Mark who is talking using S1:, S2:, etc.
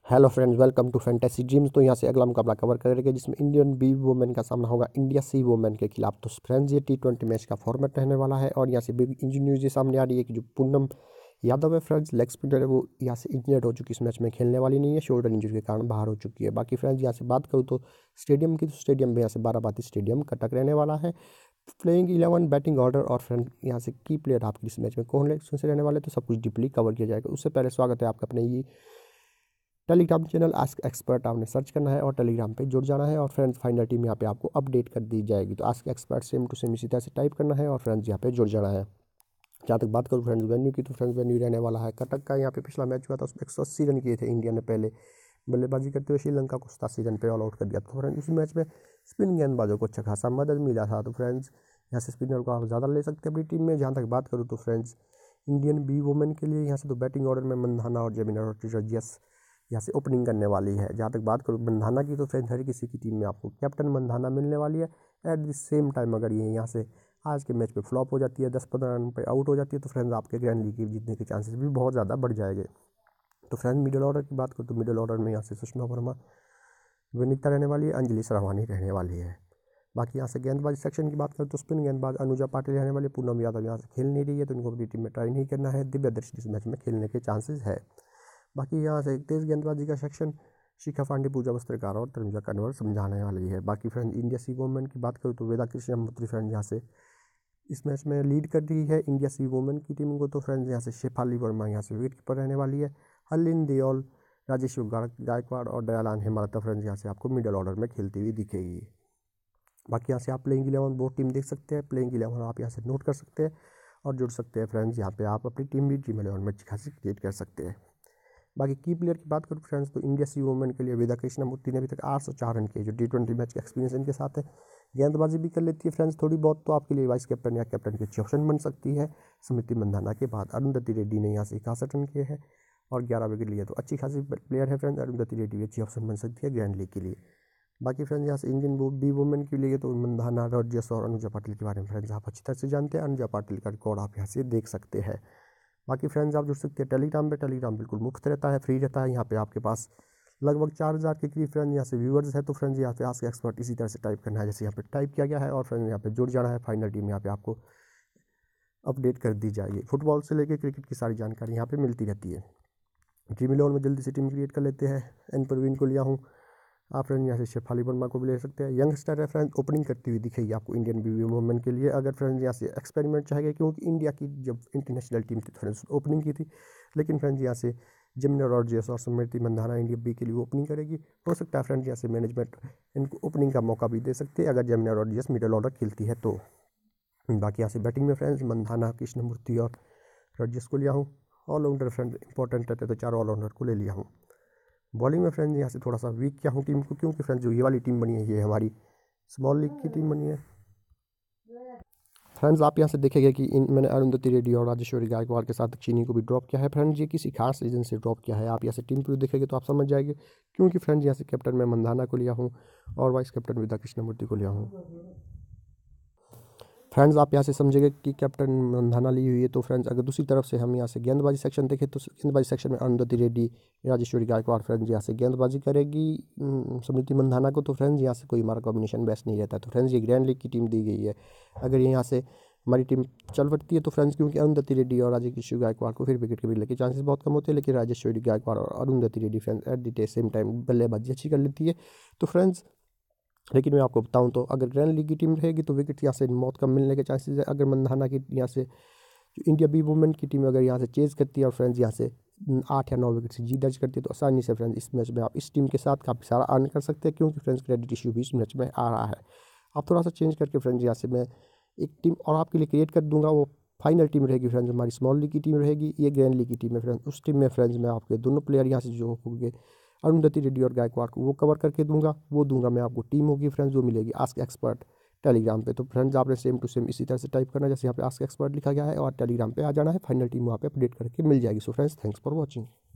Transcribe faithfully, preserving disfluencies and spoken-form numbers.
S1: Hello friends, welcome to fantasy dreams. तो यहाँ से अगला मुकाबला कवर करेंगे जिसमें इंडियन बी वुमेन का सामना होगा इंडिया सी वुमेन के खिलाफ। तो फ्रेंड्स ये टी ट्वेंटी मैच का फॉर्मेट रहने वाला है और यहाँ से बिग इंजरी न्यूज़ ये सामने आ रही है कि जो पूनम यादव है फ्रेंड्स, लेग स्पिनर है, वो यहाँ से इंजर्ड हो चुकी है, इस मैच में खेलने वाली नहीं है, शोल्डर इंजरी के कारण बाहर हो चुकी है। बाकी फ्रेंड्स यहाँ से बात करूँ तो स्टेडियम की, तो स्टेडियम में यहाँ से बाराबाती स्टेडियम कटक रहने वाला है। प्लेइंग इलेवन, बैटिंग ऑर्डर और फ्रेंड यहाँ से की प्लेयर आपके इस मैच में कौन से रहने वाले, तो सब कुछ डीपली कवर किया जाएगा। उससे पहले स्वागत है आपका अपने ये टेलीग्राम चैनल आस्क एक्सपर्ट, आपने सर्च करना है और टेलीग्राम पे जुड़ जाना है और फ्रेंड्स फाइनल टीम यहाँ पे आपको अपडेट कर दी जाएगी। तो ask expert same to same इसी तरह से टाइप करना है और फ्रेंड्स यहाँ पे जुड़ जाना है। जहाँ तक बात करूँ फ्रेंड्स वेन्यू की, तो फ्रेंड्स वेन्यू रहने वाला है कटक का। यहाँ पे पिछला मैच हुआ था, उसमें एक सौ अस्सी रन किए थे इंडिया ने पहले बल्लेबाजी करते हुए, श्रीलंका को सतासी रन पे ऑल आउट कर दिया। तो फ्रेंड्स उस मैच में स्पिन गेंदबाजों को अच्छा खासा मदद मिला था। तो फ्रेंड्स यहाँ से स्पिनर को आप ज़्यादा ले सकते हैं अपनी टीम में। जहाँ तक बात करूँ तो फ्रेंड्स इंडियन बी वुमेन के लिए यहाँ से तो बैटिंग ऑर्डर में मंधाना और जेमिना रोड्रिगेज यहाँ से ओपनिंग करने वाली है। जहाँ तक बात करूँ मंधाना की, तो फ्रेंड्स हर किसी की टीम में आपको कैप्टन मंधाना मिलने वाली है। एट द सेम टाइम अगर ये यहाँ से आज के मैच पे फ्लॉप हो जाती है, दस पंद्रह रन पे आउट हो जाती है, तो फ्रेंड्स आपके ग्रैंड लीग के जीतने के चांसेस भी बहुत ज़्यादा बढ़ जाएंगे। तो फ्रेंड्स मिडिल ऑर्डर की बात करूँ तो मिडिल ऑर्डर में यहाँ से सुषमा वर्मा, विनीता रहने वाली है, अंजलि सरवानी रहने वाली है। बाकी यहाँ से गेंदबाजी सेक्शन की बात करें तो स्पिन गेंदबाज अनुजा पाटिल रहने वाली, पूनम यादव यहाँ से खेल नहीं रही है तो इनको अपनी टीम में ट्राई नहीं करना है। दिव्या दर्शी इस मैच में खेलने के चांसेस है। बाकी यहाँ से तेज़ गेंदबाजी का सेक्शन शिखा पांडे, पूजा वस्त्रकार और तनुजा कन्वर समझाने वाली है। बाकी फ्रेंड इंडिया सी वुमेन की बात करूँ तो वेदा कृष्णमूर्ति फ्रेंड यहाँ से इस मैच में लीड कर रही है इंडिया सी वुमेन की टीम को। तो फ्रेंड्स यहाँ से शेफाली वर्मा यहाँ से विकेट कीपर रहने वाली है। हरलिन देओल, राजेश गायकवाड़ और दयालान हेमलता फ्रेंड्स यहाँ से आपको मिडल ऑर्डर में खेलती हुई दिखेगी। बाकी यहाँ से आप प्लेइंग इलेवन बोर्ड टीम देख सकते हैं, प्लेइंग इलेवन आप यहाँ से नोट कर सकते हैं और जुड़ सकते हैं फ्रेंड्स। यहाँ पे आप अपनी टीम भी ड्रीम इलेवन में अच्छी खासी क्रिएट कर सकते हैं। बाकी की प्लेयर की बात करूँ फ्रेंड्स तो इंडिया सी वुमेन के लिए वेदा कृष्णमूर्ति ने अभी तक आठ सौ चार रन किए, जो टी ट्वेंटी मैच का एक्सपीरियंस इनके साथ है। गेंदबाजी भी कर लेती है फ्रेंड्स थोड़ी बहुत, तो आपके लिए वाइस कैप्टन या कैप्टन की अच्छी ऑप्शन बन सकती है। स्मृति मंधाना के बाद अरुंधति रेड्डी ने यहाँ से इकसठ रन किए हैं और ग्यारह विकेट लिए, तो अच्छी खासी प्लेयर है फ्रेंड्स। अरुंधति रेड्डी भी अच्छी ऑप्शन बन सकती है ग्रैंड लीग के लिए। बाकी फ्रेंड्स यहाँ से इंडियन बी वुमेन के लिए तो मंधाना, रोड्रिगेज और अनुजा पाटिल के बारे में फ्रेंड्स आप अच्छी तरह से जानते हैं। अनुजा पाटिल का रिकॉर्ड आप यहाँ से देख सकते हैं। बाकी फ्रेंड्स आप जुड़ सकते हैं टेलीग्राम पे, टेलीग्राम बिल्कुल मुफ्त रहता है, फ्री रहता है। यहाँ पे आपके पास लगभग चार हज़ार के करीब फ्रेंड्स यहाँ से व्यूअर्स है। तो फ्रेंड्स यहाँ पे आस्क एक्सपर्ट इसी तरह से टाइप करना है जैसे यहाँ पे टाइप किया गया है और फ्रेंड्स यहाँ पे जुड़ जाना है। फाइनल टीम यहाँ पे आपको अपडेट कर दी जाएगी। फुटबॉल से लेकर क्रिकेट की सारी जानकारी यहाँ पे मिलती रहती है। ड्रीम इलेवन में जल्दी से टीम क्रिएट कर लेते हैं। एन परवीन को लिया हूँ, आप फ्रेंड यहाँ से शेफाली वर्मा को भी ले सकते हैं। यंगस्टर है फ्रेंड, ओपनिंग करती हुई दिखेगी आपको इंडियन बी वुमेन के लिए। अगर फ्रेंड्स यहाँ से एक्सपेरिमेंट चाहेंगे, क्योंकि इंडिया की जब इंटरनेशनल टीम थी फ्रेंड्स ओपनिंग की थी, लेकिन फ्रेंड्स यहाँ से जेमिना रोड्रिगेज और स्मृति मंधाना इंडिया बी के लिए ओपनिंग करेगी। हो सकता है फ्रेंड्स यहाँ से मैनेजमेंट इनको ओपनिंग का मौका भी दे सकते हैं अगर जेमिना रोड्रिगेज मिडल ऑर्डर खेलती है तो। बाकी यहाँ से बैटिंग में फ्रेंड्स मंधाना, कृष्णमूर्ति और रोड्रिगेज को लिया हूँ। ऑलराउंडर फ्रेंड इंपॉर्टेंट रहते तो चार ऑलराउंडर को ले लिया हूँ। बॉलिंग में फ्रेंड्स यहाँ से थोड़ा सा वीक किया हूँ टीम को, क्योंकि फ्रेंड्स जो ये वाली टीम बनी है ये हमारी स्मॉल लीग की टीम बनी है। फ्रेंड्स आप यहाँ से देखेंगे कि इन मैंने अरुंधति रेड्डी और राजेश्वरी गायकवाड़ के साथ चीनी को भी ड्रॉप किया है। फ्रेंड्स ये किसी खास रीजन से ड्रॉप किया है, आप यहाँ से टीम प्रू देखेंगे तो आप समझ जाएंगे। क्योंकि फ्रेंड्स यहाँ से कैप्टन मैं मंधाना को लिया हूँ और वाइस कैप्टन वेदा कृष्णमूर्ति को लिया हूँ। फ्रेंड्स आप यहाँ से समझेंगे कि कैप्टन मंधाना ली हुई है। तो फ्रेंड्स अगर दूसरी तरफ से हम यहाँ से गेंदबाजी सेक्शन देखें तो गेंदबाजी सेक्शन में अरुंधति रेड्डी, राजेश्वरी गायकवाड़ फ्रेंड्स यहाँ से गेंदबाजी करेगी स्मृति मंधाना को। तो फ्रेंड्स यहाँ से कोई हमारा कॉम्बिनेशन बेस्ट नहीं रहता। तो फ्रेंड्स ये ग्रैंड लीग की टीम दी गई है। अगर यहाँ से हमारी टीम चल पड़ती है तो फ्रेंड्स क्योंकि अरुंधति रेड्डी और राजेश्वरी गायकवाड़ को फिर विकेट के मिलने के चांसेस बहुत कम होते हैं, लेकिन राजेश्वरी गायकवाड़ और Arundhati Reddy friends at the same time बल्लेबाजी अच्छी कर लेती है। तो फ्रेंड्स लेकिन मैं आपको बताऊं तो अगर ग्रैंड लीग की टीम रहेगी तो विकेट यहाँ से बहुत कम मिलने के चांसेस है। अगर मंधाना की यहाँ से जो इंडिया बी वुमेन की टीम अगर यहाँ से चेज करती है और फ्रेंड्स यहाँ से आठ या नौ विकेट से जीत दर्ज करती है तो आसानी से फ्रेंड्स इस मैच में आप इस टीम के साथ काफ़ी सारा अर्न कर सकते हैं, क्योंकि फ्रेंड्स क्रेडिट इशू भी इस मैच में आ रहा है। आप थोड़ा सा चेंज करके फ्रेंड्स यहाँ से मैं एक टीम और आपके लिए क्रिएट कर दूँगा। वो फाइनल टीम रहेगी फ्रेंड्स, हमारी स्मॉल लीग की टीम रहेगी, ये ग्रैंड लीग की टीम है फ्रेंड्स। उस टीम में फ्रेंड्स मैं आपके दोनों प्लेयर यहाँ से जो होंगे अरुंधति रेड्डी और गायकवाड़ को वो कवर करके दूंगा। वो दूंगा मैं आपको टीम होगी फ्रेंड्स जो मिलेगी आस्क एक्सपर्ट टेलीग्राम पे। तो फ्रेंड्स आपने सेम टू सेम इसी तरह से टाइप करना जैसे यहाँ पे आस्क एक्सपर्ट लिखा गया है और टेलीग्राम पे आ जाना है। फाइनल टीम वहाँ पे अपडेट करके मिल जाएगी। So friends thanks for watching.